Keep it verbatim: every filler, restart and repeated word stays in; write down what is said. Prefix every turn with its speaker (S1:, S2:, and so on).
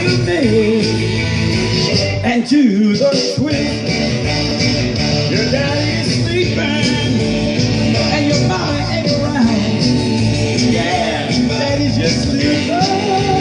S1: the mill and to the twist. Your daddy's sleeping and your mama ain't around. Yeah, daddy's just sleeping.